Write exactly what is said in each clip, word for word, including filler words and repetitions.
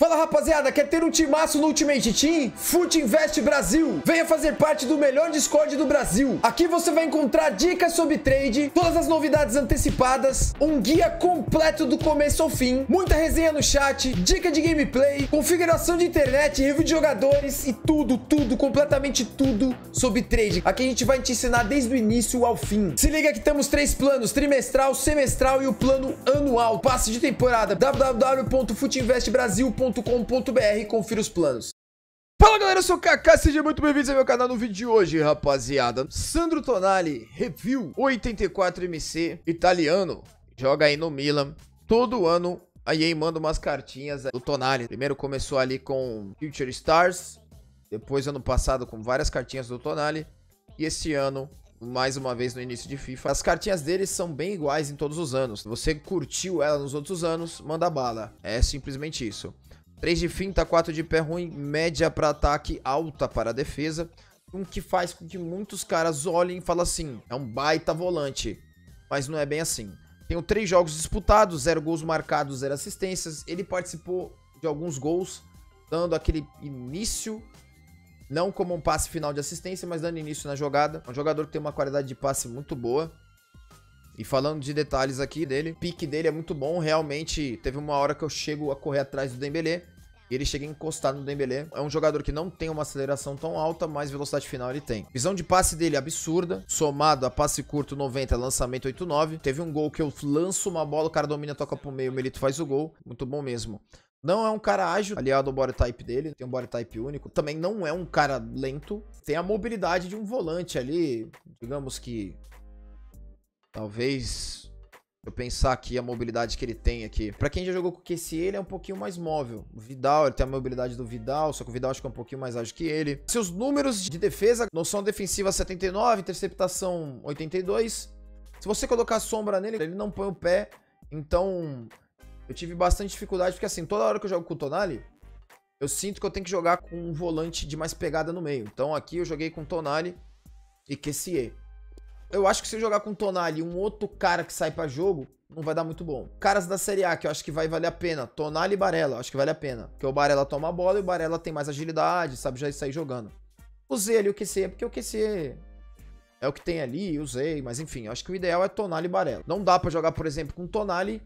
Fala rapaziada, quer ter um timaço no Ultimate Team? Fute Invest Brasil! Venha fazer parte do melhor Discord do Brasil. Aqui você vai encontrar dicas sobre trade, todas as novidades antecipadas, um guia completo do começo ao fim, muita resenha no chat, dica de gameplay, configuração de internet, review de jogadores e tudo, tudo, completamente tudo sobre trade. Aqui a gente vai te ensinar desde o início ao fim. Se liga que temos três planos, trimestral, semestral e o plano anual. Passe de temporada, w w w ponto fute invest brasil ponto com ponto b r, confira os planos. Fala galera, eu sou o Kaká, sejam muito bem-vindos ao meu canal. No vídeo de hoje, rapaziada, Sandro Tonali, review oitenta e quatro M C, italiano, joga aí no Milan. Todo ano a E A manda umas cartinhas do Tonali. Primeiro começou ali com Future Stars, depois ano passado com várias cartinhas do Tonali, e esse ano mais uma vez no início de FIFA. As cartinhas deles são bem iguais em todos os anos. Você curtiu ela nos outros anos, manda bala. É simplesmente isso. três de finta, quatro de pé ruim, média para ataque, alta para defesa. O que faz com que muitos caras olhem e falem assim, é um baita volante. Mas não é bem assim. Tem três jogos disputados, zero gols marcados, zero assistências. Ele participou de alguns gols, dando aquele início, não como um passe final de assistência, mas dando início na jogada. É um jogador que tem uma qualidade de passe muito boa. E falando de detalhes aqui dele, o pique dele é muito bom. Realmente, teve uma hora que eu chego a correr atrás do Dembélé e ele chega a encostar no Dembélé. É um jogador que não tem uma aceleração tão alta, mas velocidade final ele tem. Visão de passe dele absurda, somado a passe curto noventa, lançamento oitenta e nove. Teve um gol que eu lanço uma bola, o cara domina, toca pro meio, o Milito faz o gol. Muito bom mesmo. Não é um cara ágil, aliado ao body type dele, tem um body type único. Também não é um cara lento, tem a mobilidade de um volante ali, digamos que... Talvez, eu pensar aqui a mobilidade que ele tem aqui. Pra quem já jogou com o Q C, ele é um pouquinho mais móvel. O Vidal, ele tem a mobilidade do Vidal, só que o Vidal acho que é um pouquinho mais ágil que ele. Seus números de defesa, noção defensiva setenta e nove, interceptação oitenta e dois. Se você colocar sombra nele, ele não põe o pé, então... Eu tive bastante dificuldade, porque assim, toda hora que eu jogo com o Tonali, eu sinto que eu tenho que jogar com um volante de mais pegada no meio. Então aqui eu joguei com Tonali e Q C E. Eu acho que se eu jogar com Tonali e um outro cara que sai pra jogo, não vai dar muito bom. Caras da Série A que eu acho que vai valer a pena, Tonali e Barella, acho que vale a pena. Porque o Barella toma a bola e o Barella tem mais agilidade, sabe já sair jogando. Usei ali o Q C E, porque o Q C E é o que tem ali, usei, mas enfim, eu acho que o ideal é Tonali e Barella. Não dá pra jogar, por exemplo, com Tonali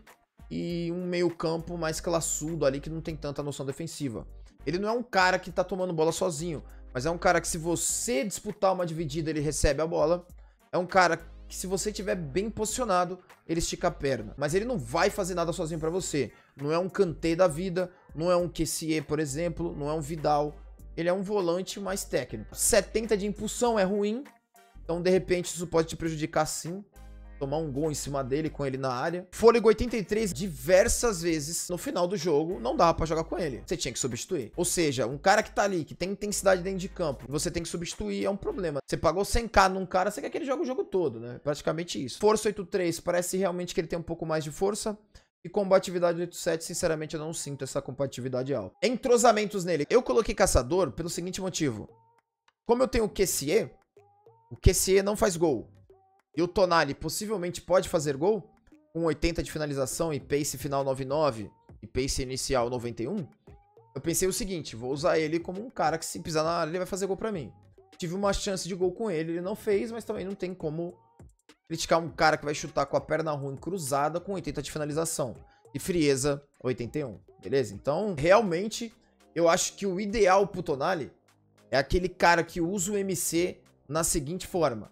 e um meio campo mais classudo ali que não tem tanta noção defensiva. Ele não é um cara que tá tomando bola sozinho, mas é um cara que se você disputar uma dividida, ele recebe a bola. É um cara que se você estiver bem posicionado, ele estica a perna. Mas ele não vai fazer nada sozinho pra você. Não é um Kanté da vida, não é um Q C E, por exemplo, não é um Vidal. Ele é um volante mais técnico. setenta de impulsão é ruim, então de repente isso pode te prejudicar sim. Tomar um gol em cima dele com ele na área. Fôlego oitenta e três, diversas vezes no final do jogo não dava pra jogar com ele. Você tinha que substituir. Ou seja, um cara que tá ali, que tem intensidade dentro de campo, você tem que substituir, é um problema. Você pagou cem k num cara, você quer que ele jogue o jogo todo, né? Praticamente isso. Força oitenta e três, parece realmente que ele tem um pouco mais de força. E combatividade oitenta e sete, sinceramente eu não sinto essa combatividade alta. Entrosamentos nele. Eu coloquei caçador pelo seguinte motivo. Como eu tenho o Q C E, o Q C E não faz gol. E o Tonali possivelmente pode fazer gol, com oitenta de finalização e pace final noventa e nove e pace inicial noventa e um. Eu pensei o seguinte, vou usar ele como um cara que se pisar na área ele vai fazer gol pra mim. Tive uma chance de gol com ele, ele não fez, mas também não tem como criticar um cara que vai chutar com a perna ruim cruzada com oitenta de finalização. E frieza oitenta e um, beleza? Então, realmente, eu acho que o ideal pro Tonali é aquele cara que usa o M C na seguinte forma.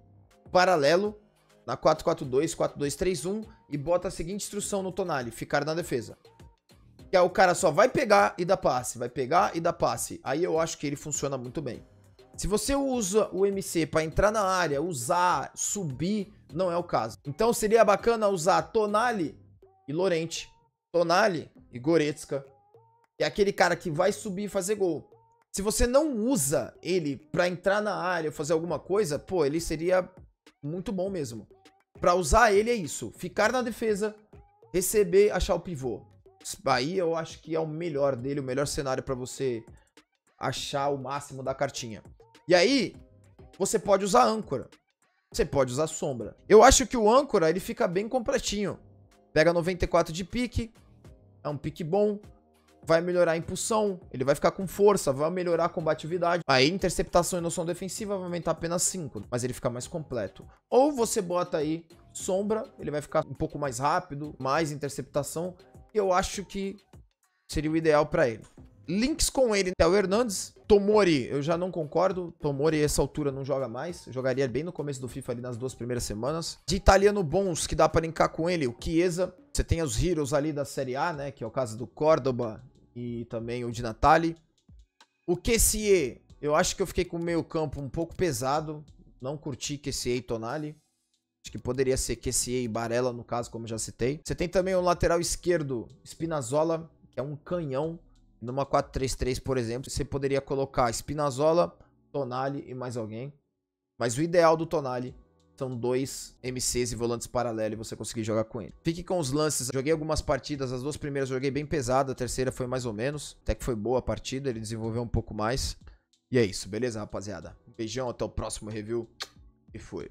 Paralelo na quatro quatro dois, quatro dois três um e bota a seguinte instrução no Tonali, ficar na defesa. Que é o cara só vai pegar e dar passe, vai pegar e dar passe. Aí eu acho que ele funciona muito bem. Se você usa o M C para entrar na área, usar, subir, não é o caso. Então seria bacana usar Tonali e Llorente, Tonali e Goretzka, que é aquele cara que vai subir e fazer gol. Se você não usa ele para entrar na área, fazer alguma coisa, pô, ele seria muito bom mesmo. Pra usar ele é isso. Ficar na defesa, receber, achar o pivô. Aí eu acho que é o melhor dele, o melhor cenário pra você achar o máximo da cartinha. E aí, você pode usar âncora. Você pode usar sombra. Eu acho que o âncora, ele fica bem completinho. Pega noventa e quatro de pique. É um pique bom. vai melhorar a impulsão, ele vai ficar com força, vai melhorar a combatividade. Aí, interceptação e noção defensiva vai aumentar apenas cinco, mas ele fica mais completo. Ou você bota aí sombra, ele vai ficar um pouco mais rápido, mais interceptação. Eu acho que seria o ideal pra ele. Links com ele, Theo Hernandes. Tomori, eu já não concordo. Tomori, essa altura, não joga mais. Jogaria bem no começo do FIFA, ali nas duas primeiras semanas. De italiano bons, que dá pra linkar com ele, o Chiesa. Você tem os heroes ali da Série A, né? Que é o caso do Córdoba e também o de Natali. O Kessie, eu acho que eu fiquei com o meio campo um pouco pesado. Não curti Kessie e Tonali. Acho que poderia ser Kessie e Barella, no caso, como eu já citei. Você tem também o lateral esquerdo, Spinazzola, que é um canhão. Numa quatro três três, por exemplo, você poderia colocar Spinazzola, Tonali e mais alguém. Mas o ideal do Tonali são dois M Cs e volantes paralelos e você conseguir jogar com ele. Fique com os lances. Joguei algumas partidas, as duas primeiras eu joguei bem pesado, a terceira foi mais ou menos. Até que foi boa a partida, ele desenvolveu um pouco mais. E é isso, beleza, rapaziada? Um beijão, até o próximo review. E foi.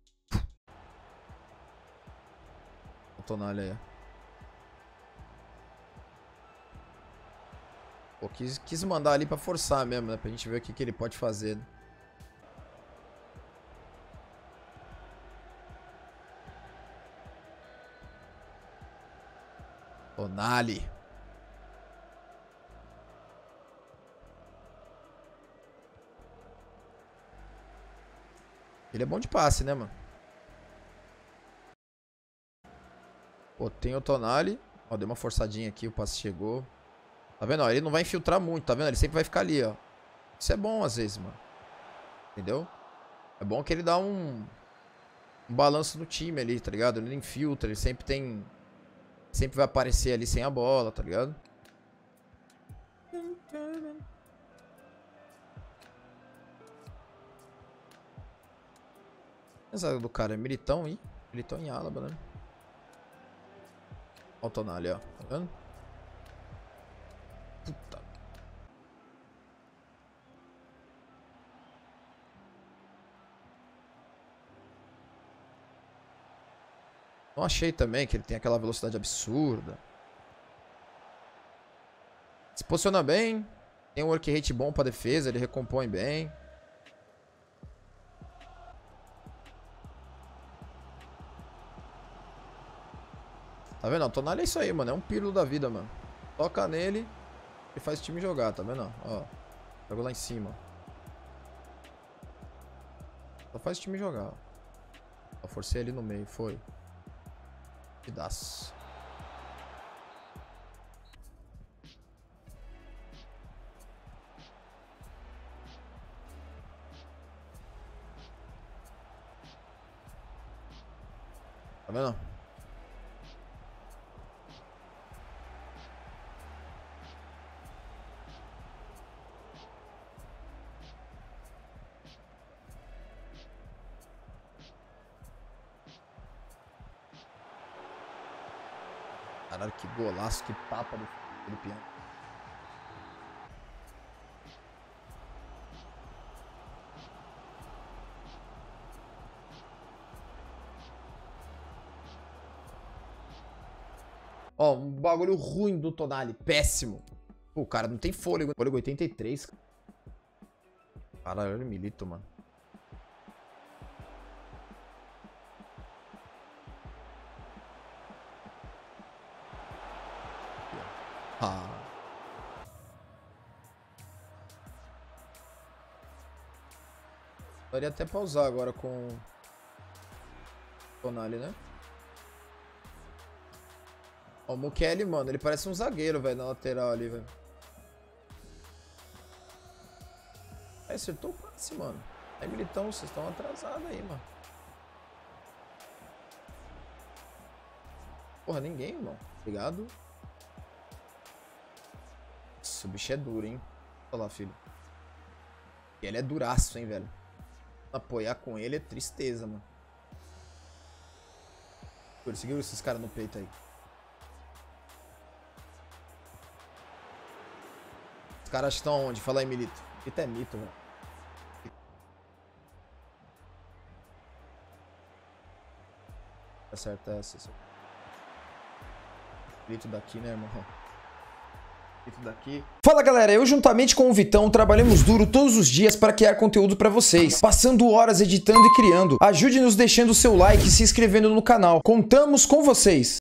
O Tonali aí. Pô, quis, quis mandar ali pra forçar mesmo, né? Pra gente ver o que, que ele pode fazer. Né? Tonali. Ele é bom de passe, né, mano? Pô, tem o Tonali. Ó, deu uma forçadinha aqui, o passe chegou. Tá vendo? Ó, ele não vai infiltrar muito, tá vendo? Ele sempre vai ficar ali, ó. Isso é bom às vezes, mano. Entendeu? É bom que ele dá um, um balanço no time ali, tá ligado? Ele não infiltra, ele sempre tem... Sempre vai aparecer ali sem a bola, tá ligado? Essa do cara é Militão, hein? Militão em Álaba, né? Ó o Tonali, ó. Tá vendo? Puta. Não achei também que ele tem aquela velocidade absurda. Se posiciona bem. Tem um work rate bom pra defesa. Ele recompõe bem. Tá vendo? O Tonali é isso aí, mano. É um pílulo da vida, mano. Toca nele e faz o time jogar, tá vendo? Ó. Jogou lá em cima. Só faz o time jogar. Ó, forcei ali no meio. Foi. Pedaço. Tá vendo? Caralho, que golaço, que tapa do, do piano. Ó, um bagulho ruim do Tonali, péssimo. Pô, o cara não tem fôlego. Fôlego oitenta e três. Caralho, olha o Milito, mano. Ah. Daria até pra usar agora com o Tonali, né? Ó, o Mukiele, mano, ele parece um zagueiro, velho, na lateral ali, velho. Aí, acertou o passe, mano. Aí, Militão, vocês estão atrasados aí, mano. Porra, ninguém, irmão. Obrigado. Nossa, o bicho é duro, hein? Olha lá, filho. E ele é duraço, hein, velho. Apoiar com ele é tristeza, mano. Conseguiu esses caras no peito aí. Os caras estão onde? Fala aí, Milito. Milito é mito, velho. Acerta essa. Milito daqui, né, irmão? Isso daqui. Fala galera, eu juntamente com o Vitão trabalhamos duro todos os dias para criar conteúdo para vocês, passando horas editando e criando. Ajude-nos deixando o seu like e se inscrevendo no canal. Contamos com vocês!